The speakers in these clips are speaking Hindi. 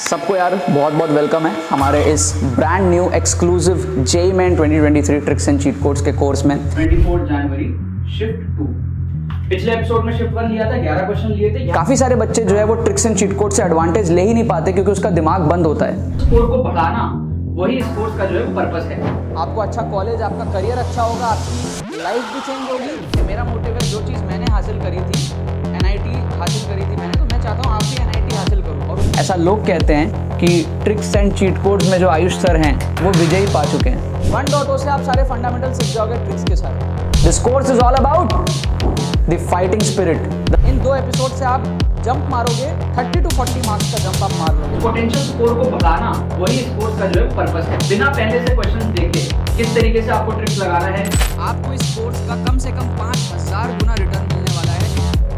सबको यार बहुत बहुत वेलकम है हमारे इस brand new exclusive JEE Main 2023 tricks and cheat codes के कोर्स में। 24 जनवरी शिफ्ट 2। पिछले एपिसोड में शिफ्ट 1 लिया था, 11 क्वेश्चन लिए थे। काफी सारे बच्चे जो है वो ट्रिक्स एंड चीट कोड से एडवांटेज ले ही नहीं पाते क्योंकि उसका दिमाग बंद होता है। स्कोर को बढ़ाना वही इस कोर्स का जो है पर्पस है। आपको अच्छा कॉलेज, आपका करियर अच्छा होगा, आपकी लाइफ भी चेंज होगी। मेरा मोटिव है, जो चीज़ मैंने हासिल करी थी, NIT हासिल करी थी मैंने, तो मैं चाहता हूँ आप भी NIT हासिल करो। और ऐसा लोग कहते हैं कि ट्रिक्स एंड चीट कोड्स में जो आयुष सर हैं वो विजयी पा चुके हैं। 1.0 से आप सारे फंडामेंटल सीख जाओगे ट्रिक्स के साथ। This course is all about the fighting spirit. इन 2 एपिसोड से आप जंप मारोगे, 30 to 40 मार्क्स का जंप आप मार लोगे। पोटेंशियल स्कोर को बढ़ाना वही इस कोर्स का जो है पर्पस है। बिना पहले से क्वेश्चन देखे किस तरीके से आपको ट्रिक्स लगाना है। आपको इस कोर्स का कम से कम 5000 गुना रिटर्न मिलने वाला है।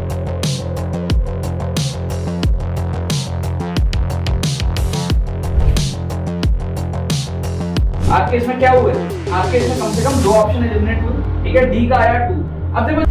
आपके इसमें क्या हुआ? आपके इसमें कम से कम 2 ऑप्शन एलिमिनेट हुए। ठीक है, डी का आया 2। अब देखो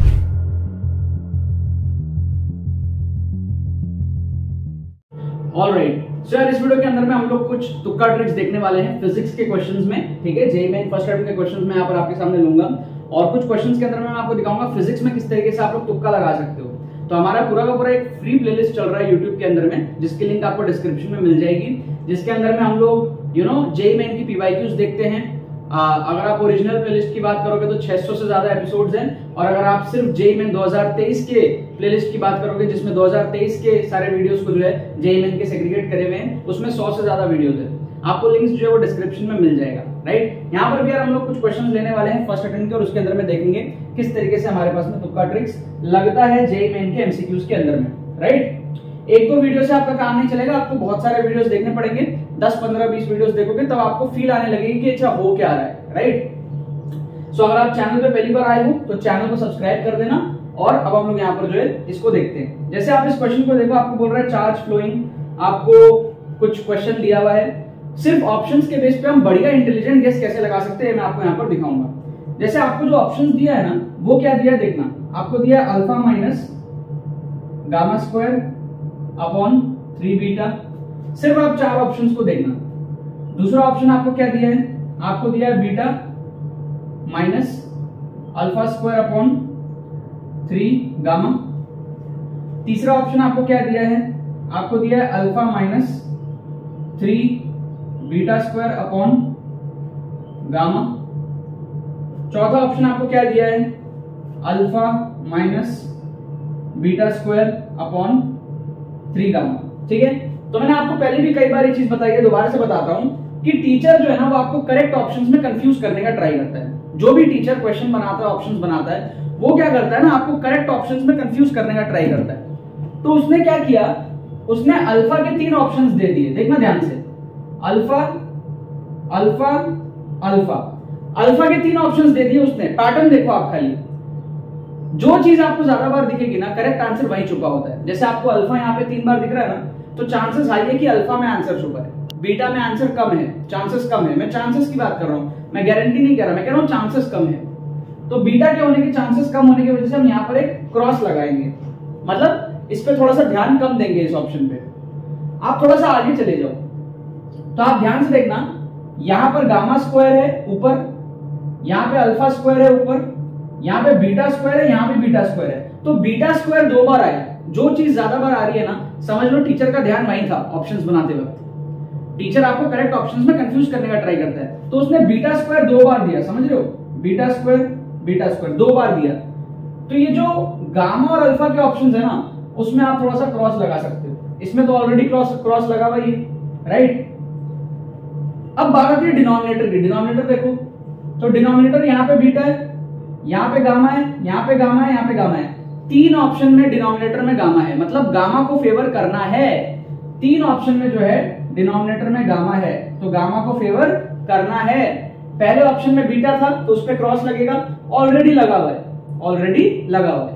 ऑलराइट सर, इस वीडियो के अंदर में हम लोग कुछ तुक्का ट्रिक्स देखने वाले हैं फिजिक्स के क्वेश्चंस में। ठीक है, जेईई मेन फर्स्ट अटेम्प्ट के क्वेश्चंस मैं यहाँ पर आपके सामने लूंगा और कुछ क्वेश्चंस के अंदर में मैं आपको दिखाऊंगा फिजिक्स में किस तरीके से आप लोग तुक्का लगा सकते हो। तो हमारा पूरा का पूरा एक फ्री प्लेलिस्ट चल रहा है यूट्यूब के अंदर में, जिसकी लिंक आपको डिस्क्रिप्शन में मिल जाएगी, जिसके अंदर में हम लोग जेईई मेन की PYQs देखते हैं। अगर आप ओरिजिनल प्लेलिस्ट की बात करोगे तो 600 से ज्यादा एपिसोड्स हैं, और अगर आप सिर्फ जेईई मेन 2023 के प्लेलिस्ट की बात करोगे जिसमें 2023 के सारे वीडियोस को जो है जेईई मेन के सेग्रीगेट करे हुए हैं, उसमें 100 से ज्यादा वीडियोस हैं। आपको लिंक्स जो है वो डिस्क्रिप्शन में मिल जाएगा। राइट, यहाँ पर भी यार हम लोग कुछ क्वेश्चन लेने वाले हैं फर्स्ट अटेम्प्ट के, और उसके अंदर में देखेंगे किस तरीके से हमारे पास में तुक्का ट्रिक्स लगता है जेईई मेन के MCQs के अंदर में। राइट, 1-2 वीडियो से आपका काम नहीं चलेगा, आपको बहुत सारे वीडियोस देखने पड़ेंगे। 10, 15, 20 वीडियोस देखोगे तब आपको फील आने लगेगी कि अच्छा हो क्या रहा है। राइट, सो अगर आप चैनल पे पहली बार आए हो तो चैनल को सब्सक्राइब कर देना। और अब हम लोग यहाँ पर जो है इसको देखते हैं। जैसे आप इस क्वेश्चन को देखो, आपको बोल रहा है चार्ज फ्लोइंग, आपको कुछ क्वेश्चन दिया हुआ है। सिर्फ ऑप्शंस के बेस पे हम बढ़िया इंटेलिजेंट गेस कैसे लगा सकते हैं मैं आपको यहाँ पर दिखाऊंगा। जैसे आपको जो ऑप्शंस दिया है ना, वो क्या दिया है देखना। आपको दिया alpha minus gamma square upon 3 beta. सिर्फ आप 4 ऑप्शंस को देखना। दूसरा ऑप्शन आपको क्या दिया है? आपको दिया है beta minus alpha square upon 3 gamma. तीसरा ऑप्शन आपको क्या दिया है? आपको दिया है alpha minus 3 beta square upon gamma. चौथा ऑप्शन आपको क्या दिया है? Alpha minus beta square upon 3 gamma. ठीक है, तो मैंने आपको पहले भी कई बार ये चीज बताई है, दोबारा से बताता हूं कि टीचर जो है ना वो आपको करेक्ट ऑप्शंस में कंफ्यूज करने का ट्राई करता है। जो भी टीचर क्वेश्चन बनाता है, ऑप्शंस बनाता है, वो क्या करता है ना, आपको करेक्ट ऑप्शंस में कंफ्यूज करने का ट्राई करता है। तो उसने क्या किया, उसने अल्फा के 3 ऑप्शंस दे दिए। देखना ध्यान से, अल्फा अल्फा अल्फा अल्फा के 3 ऑप्शंस दे दिए उसने। पैटर्न देखो आप खाली, जो चीज आपको ज्यादा बार दिखेगी ना, करेक्ट आंसर वहीं छुपा होता है। जैसे आपको अल्फा यहाँ पे 3 बार दिख रहा है ना, तो चांसेस हाई है कि अल्फा में आंसर छुपा है। बीटा में आंसर कम है, चांसेस कम है। मैं चांसेस की बात कर रहा हूं, मैं गारंटी नहीं कह रहा, मैं कह रहा हूं चांसेस कम है। तो बीटा के होने के चांसेस कम होने की वजह से हम यहाँ पर एक क्रॉस लगाएंगे, मतलब इस पे थोड़ा सा ध्यान कम देंगे इस ऑप्शन पे। आप थोड़ा सा आगे चले जाओ तो आप ध्यान से देखना, यहां पर गामा स्क्वायर है ऊपर, यहाँ पे अल्फा स्क्वायर है ऊपर, यहाँ पे बीटा स्क्वायर है, यहाँ पे बीटा स्क्वायर है। तो बीटा स्क्वायर 2 बार आया। जो चीज ज्यादा बार आ रही है ना, समझ लो टीचर का ध्यान वहीं था ऑप्शंस बनाते वक्त। टीचर आपको करेक्ट ऑप्शंस में कंफ्यूज करने का ट्राई करता है। तो उसने बीटा स्क्वायर 2 बार दिया, समझ रहे हो, बीटा स्क्वायर 2 बार दिया। तो ये जो गामा और अल्फा के ऑप्शंस है ना, उसमें आप थोड़ा सा क्रॉस लगा सकते हो। इसमें तो ऑलरेडी क्रॉस लगा हुआ ही, राइट। अब बात आती है डिनोमिनेटर की। डिनोमिनेटर देखो, तो डिनोमिनेटर यहाँ पे बीटा है, यहाँ पे गामा है, यहाँ पे गामा है, यहाँ पे गामा है। 3 ऑप्शन में डिनोमिनेटर में गामा है, मतलब गामा को फेवर करना है। 3 ऑप्शन में जो है डिनोमिनेटर में गामा है, तो गामा को फेवर करना है। पहले ऑप्शन में बीटा था तो उस पर क्रॉस लगेगा, ऑलरेडी लगा हुआ है, ऑलरेडी लगा हुआ है।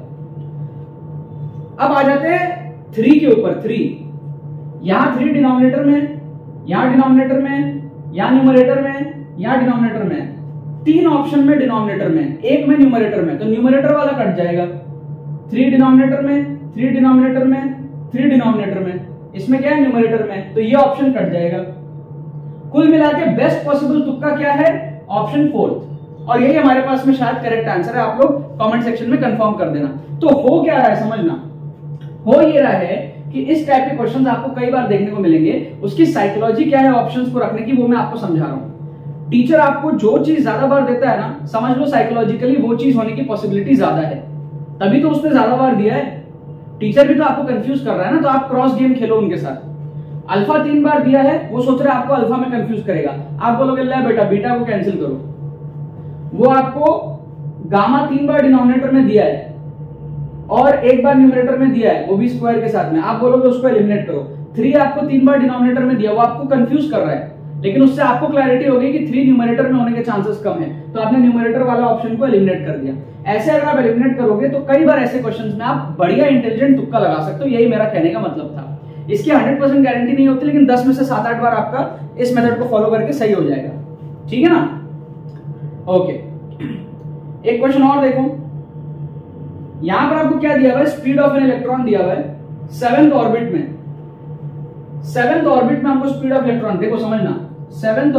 अब आ जाते हैं 3 के ऊपर। 3 यहां 3 डिनोमिनेटर में, यहां डिनोमिनेटर में, यहां न्यूमरेटर में, यहां डिनोमिनेटर में। 3 ऑप्शन में डिनोमिनेटर में, 1 में न्यूमरेटर में, तो न्यूमरेटर वाला कट जाएगा। 3 डिनोमिनेटर में, 3 डिनोमिनेटर में, 3 डिनोमिनेटर में, इसमें क्या है न्यूमरेटर में, तो ये ऑप्शन कट जाएगा। कुल मिला के बेस्ट पॉसिबल तुक्का क्या है, ऑप्शन फोर्थ, और यही हमारे पास में शायद करेक्ट आंसर है। आप लोग कमेंट सेक्शन में कंफर्म कर देना। तो हो क्या रहा है समझना, हो ये रहा है कि इस टाइप के क्वेश्चंस आपको कई बार देखने को मिलेंगे। उसकी साइकोलॉजी क्या है ऑप्शंस को रखने की, वो मैं आपको समझा रहा हूं। टीचर आपको जो चीज ज्यादा बार देता है ना, समझ लो साइकोलॉजिकली वो चीज होने की पॉसिबिलिटी ज्यादा है, तभी तो उसने ज्यादा बार दिया है। टीचर भी तो आपको कंफ्यूज कर रहा है ना, तो आप क्रॉस गेम खेलो उनके साथ। अल्फा 3 बार दिया है, वो सोच रहा है आपको अल्फा में कंफ्यूज करेगा, आप बोलोगे ले बेटा बीटा को कैंसिल करो। वो आपको गामा 3 बार डिनोमिनेटर में दिया है और 1 बार न्यूमरेटर में दिया है, वो भी स्क्वायर के साथ में, आप बोलोगे उसको एलिमिनेट करो। 3 आपको 3 बार डिनोमिनेटर में दिया, वो आपको कंफ्यूज कर रहा है, लेकिन उससे आपको क्लैरिटी हो गई कि 3 न्यूमरेटर में होने के चांसेस कम है, तो आपने न्यूमरेटर वाला ऑप्शन को एलिमिनेट कर दिया। ऐसे अगर आप एलिमिनेट करोगे तो कई बार ऐसे क्वेश्चंस में आप बढ़िया इंटेलिजेंट तुक्का लगा सकते हो, यही मेरा कहने का मतलब था। इसकी 100% गारंटी नहीं होती, लेकिन 10 में से 7-8 बार आपका इस मेथड को फॉलो करके सही हो जाएगा। ठीक है ना, ओके। एक क्वेश्चन और देखो, यहां पर आपको क्या दिया हुआ है, स्पीड ऑफ एन इलेक्ट्रॉन दिया हुआ है 7th ऑर्बिट में। 7th ऑर्बिट में हमको स्पीड ऑफ इलेक्ट्रॉन, देखो समझना, 7th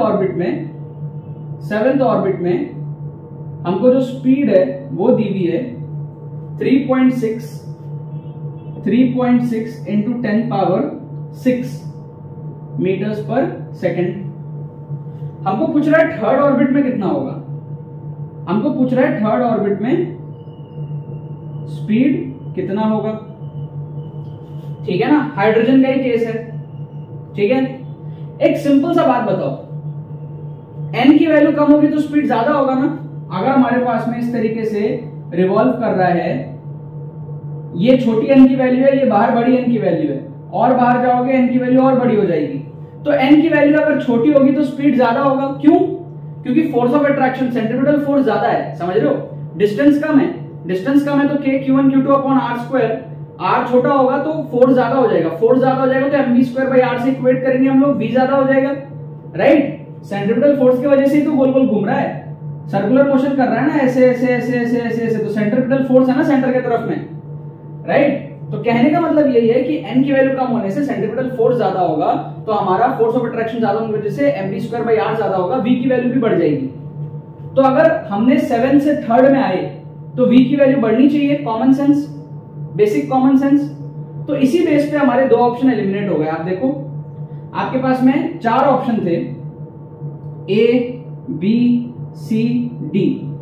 ऑर्बिट में हमको जो स्पीड है वो दी हुई है 3.6 into 10 power 6 metres per second. हमको पूछ रहा है थर्ड ऑर्बिट में कितना होगा, हमको पूछ रहा है थर्ड ऑर्बिट में स्पीड कितना होगा। ठीक है ना, हाइड्रोजन का ही केस है। ठीक है, एक सिंपल सा बात बताओ, n की वैल्यू कम होगी तो स्पीड ज्यादा होगा ना। अगर हमारे पास में इस तरीके से रिवॉल्व कर रहा है, ये छोटी n की वैल्यू है, ये बाहर बड़ी n की वैल्यू है, और बाहर जाओगे n की वैल्यू और बड़ी हो जाएगी, तो n की वैल्यू अगर छोटी होगी तो स्पीड ज्यादा होगा। क्यों? क्योंकि force of attraction, centripetal force ज्यादा है, समझ रहे हो, डिस्टेंस कम है, डिस्टेंस कम है तो k q1 q2 upon r square, r छोटा होगा तो फोर्स ज्यादा हो जाएगा, फोर्स ज्यादा हो जाएगा तो mv²/r से इक्वेट करेंगे हम लोग, v ज्यादा हो जाएगा, राइट। सेंट्रीपिटल फोर्स की वजह से ही तो गोल गोल घूम रहा है, सर्कुलर मोशन कर रहा है ना, ऐसे ऐसे ऐसे ऐसे ऐसे ऐसे, तो सेंट्रीपिटल फोर्स है ना सेंटर के तरफ में, राइट। तो कहने का मतलब यही है कि n की वैल्यू कम होने से सेंट्रीपिटल फोर्स ज्यादा होगा, तो हमारा फोर्स ऑफ अट्रैक्शन ज्यादा होने की वजह से mv²/r ज्यादा होगा, v की वैल्यू भी बढ़ जाएगी। तो अगर हमने 7 से थर्ड में आए तो v की वैल्यू बढ़नी चाहिए, common sense, basic common sense. तो इसी बेस पे हमारे 2 ऑप्शन एलिमिनेट हो गए। आप देखो आपके पास में 4 ऑप्शन थे, A, B, C, D।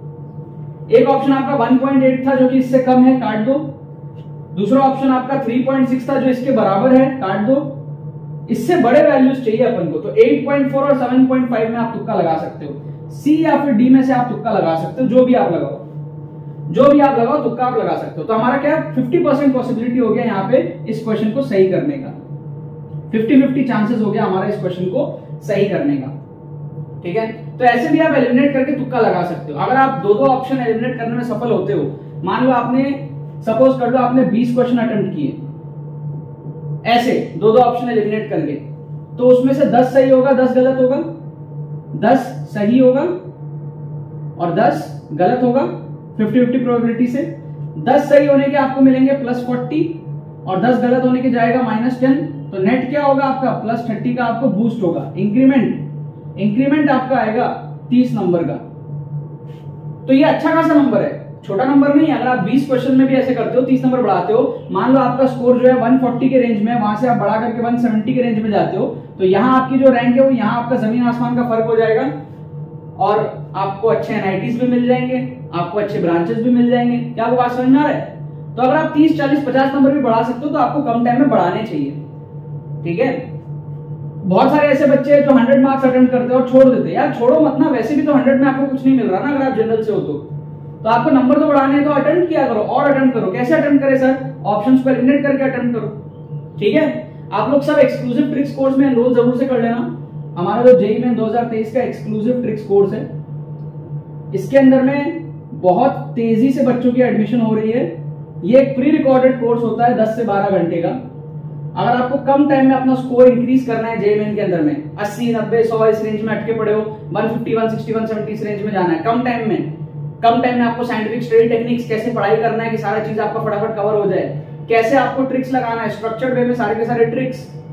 एक ऑप्शन आपका 1.8 था जो कि इससे कम है, काट दो। दूसरा ऑप्शन आपका 3.6 था जो इसके बराबर है, काट दो। इससे बड़े वैल्यूज चाहिए अपन को, तो 8.4 और 7.5 में आप तुक्का लगा सकते हो। C या फिर D में से आप तुक्का लगा सकते हो, जो भी आप लगाओ, जो भी आप लगाओ तुक्का आप लगा सकते हो। तो हमारा क्या 50% पॉसिबिलिटी हो गया यहाँ पे इस क्वेश्चन को सही करने का, 50-50 चांसेस हो गया हमारा इस क्वेश्चन को सही करने का। ठीक है, तो ऐसे भी आप एलिमिनेट करके तुक्का लगा सकते हो। अगर आप 2-2 ऑप्शन एलिमिनेट करने में सफल होते हो, मान लो आपने, सपोज कर लो आपने 20 क्वेश्चन अटेम्प्ट किए, ऐसे 2-2 ऑप्शन एलिमिनेट करके, तो उसमें से 10 सही होगा, 10 गलत होगा, 10 सही होगा और 10 गलत होगा, 50-50 प्रोबेबिलिटी से। 10 सही होने के आपको मिलेंगे +40 और 10 गलत होने के जाएगा -10, तो नेट क्या होगा आपका +30 का आपको बूस्ट होगा, इंक्रीमेंट आपका आएगा 30 नंबर का। तो ये अच्छा खासा नंबर है, छोटा नंबर नहीं है। अगर आप 20 क्वेश्चन में भी ऐसे करते हो, 30 नंबर बढ़ाते हो, मान लो आपका स्कोर जो है 140 के रेंज में, वहां से आप बढ़ा करके 170 के रेंज में जाते हो, तो यहाँ आपकी जो रैंक है वो यहाँ आपका जमीन आसमान का फर्क हो जाएगा, और आपको अच्छे NITs भी मिल जाएंगे, आपको अच्छे ब्रांचेस भी मिल जाएंगे। क्या वो बात समझ में आ रहा है? तो अगर आप 30, 40, 50 नंबर भी बढ़ा सकते हो तो आपको कम टाइम में बढ़ाने चाहिए। ठीक है, बहुत सारे ऐसे बच्चे हैं जो 100 मार्क्स अटेम्प्ट करते हैं और छोड़ देते हैं। यार छोड़ो मत ना, वैसे भी तो 100 में आपको कुछ नहीं मिल रहा ना, अगर आप जनरल से हो तो आपको नंबर तो बढ़ाने हैं, तो अटेम्प्ट किया करो और अटेम्प्ट करो। कैसे अटेम्प्ट करें सर? ऑप्शंस को एलिमिनेट करके अटेम्प्ट करो। ठीक है, आप लोग सब एक्सक्लूसिव ट्रिक्स कोर्स में एनरोल जरूर से कर लेना। हमारा जो JEE मेन 2023 का एक्सक्लूसिव ट्रिक्स कोर्स है, इसके अंदर में बहुत तेजी से बच्चों की एडमिशन हो रही है। ये एक प्री रिकॉर्डेड कोर्स होता है 10 से 12 घंटे का। अगर आपको कम टाइम में अपना स्कोर इंक्रीज करना है JEE मेन के अंदर में, 80, 90, 100 इस रेंज में अटके पड़े हो, 150, 160, 170 इस रेंज में जाना है कम टाइम में आपको साइंटिफिक स्टडी टेक्निक्स कैसे पढ़ाई करना है कि सारा चीज आपका फटाफट कवर हो जाए, कैसे आपको ट्रिक्स लगाना है, स्ट्रक्चर्ड वे में सारे के सारे tricks,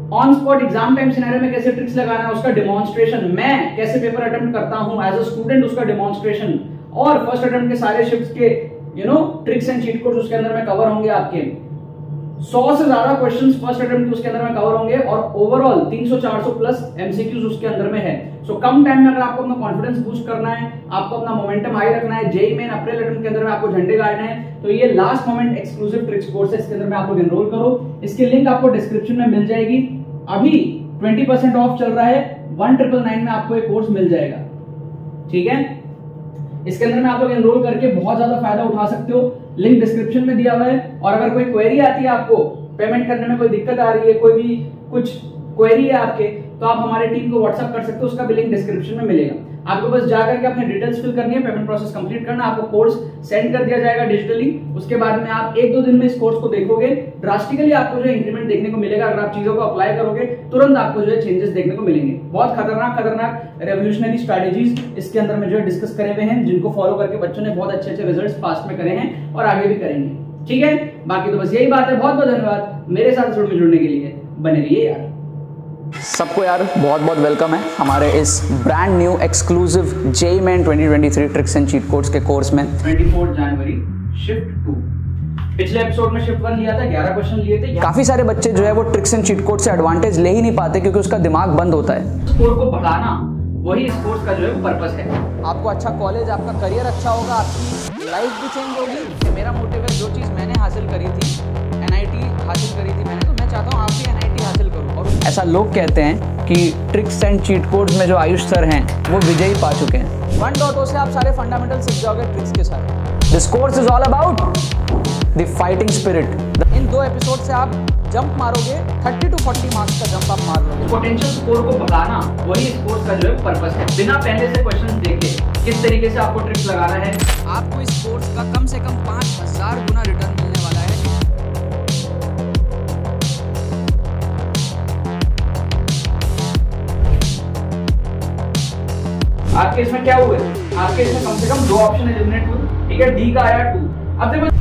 on spot exam time scenario में कैसे ट्रिक्स लगाना है उसका डेमोन्स्ट्रेशन, मैं कैसे पेपर अटेम्प्ट करता हूं एज अ स्टूडेंट उसका डेमोन्स्ट्रेशन, और फर्स्ट अटेम्प्ट के सारे शिफ्ट्स के ट्रिक्स एंड चीट कोड्स उसके अंदर में कवर होंगे। आपके 100 से ज्यादा क्वेश्चंस फर्स्ट अटेम्प्ट उसके अंदर में कवर होंगे और ओवरऑल 300-400 प्लस एमसीक्यूज उसके अंदर में है। सो कम टाइम में अगर आपको अपना कॉन्फिडेंस बूस्ट करना है, आपको अपना मोमेंटम हाई रखना है, जेईई मेन अप्रैल अटेम्प्ट के अंदर में आपको झंडे गाड़ने हैं, तो ये last moment exclusive tricks course है, इसके अंदर में आप लोग एनरोल करो। इसकी लिंक आपको डिस्क्रिप्शन में मिल जाएगी। अभी 20% ऑफ चल रहा है, 1999 में आपको एक कोर्स मिल जाएगा। ठीक है, इसके अंदर में आप लोग एनरोल करके बहुत ज्यादा फायदा उठा सकते हो। लिंक डिस्क्रिप्शन में दिया हुआ है। और अगर कोई क्वेरी आती है, आपको पेमेंट करने में कोई दिक्कत आ रही है, कोई भी कुछ क्वेरी है आपके, तो आप हमारे टीम को व्हाट्सएप कर सकते हो, उसका भी लिंक डिस्क्रिप्शन में मिलेगा। आपको बस जाकर के अपने डिटेल्स फिल करनी है, पेमेंट प्रोसेस कंप्लीट करना, आपको कोर्स सेंड कर दिया जाएगा डिजिटली। उसके बाद में आप 1-2 दिन में इस कोर्स को देखोगे, ड्रास्टिकली आपको जो इंक्रीमेंट देखने को मिलेगा। अगर आप चीजों को अप्लाई करोगे, तुरंत आपको जो है चेंजेस देखने को मिलेंगे। बहुत खतरनाक रेवोल्यूशनरी स्ट्रेटेजीज इसके अंदर में जो है डिस्कस करे हुए हैं, जिनको फॉलो करके बच्चों ने बहुत अच्छे रिजल्ट्स पास्ट में करे हैं और आगे भी करेंगे। ठीक है, बाकी तो बस यही बात है। बहुत बहुत धन्यवाद मेरे साथ जुड़ने के लिए। बने रहिए यार। सबको यार बहुत बहुत वेलकम है हमारे इस brand new exclusive JEE Main 2023 tricks and cheat codes के कोर्स में। 24 जनवरी शिफ्ट 2। पिछले एपिसोड में शिफ्ट 1 लिया था, 11 क्वेश्चन लिए थे। काफी सारे बच्चे जो है वो ट्रिक्स एंड चीट कोड से एडवांटेज ले ही नहीं पाते क्योंकि उसका दिमाग बंद होता है। स्कोर को बढ़ाना वही इस कोर्स का जो है पर्पस है। आपको अच्छा कॉलेज, आपका करियर अच्छा होगा, आपकी लाइफ भी चेंज होगी। मेरा मोटिव है, जो चीज़ मैंने हासिल करी थी, NIT हासिल करी थी मैंने, तो मैं चाहता हूँ आप भी NIT हासिल करो। और ऐसा लोग कहते हैं कि ट्रिक्स एंड चीट कोड्स में जो आयुष सर हैं वो विजयी पा चुके हैं। 1.0 से आप सारे फंडामेंटल सीख जाओगे ट्रिक्स के साथ। This course is all about the fighting spirit. इन 2 एपिसोड से आप जंप मारोगे, 30 to 40 मार्क्स का जंप आप मार लोगे। पोटेंशियल स्कोर को बढ़ाना वही इस कोर्स का जो है पर्पस है। बिना पहले से क्वेश्चंस देखे किस तरीके से आपको ट्रिक्स लगाना है, आपको इस कोर्स का कम से कम 5000 गुना रिटर्न मिलने वाला है। आपके इसमें क्या हुआ है, आपके इसमें कम से कम 2 ऑप्शन एलिमिनेट हुए। ठीक है, डी का आया 2। अब देखो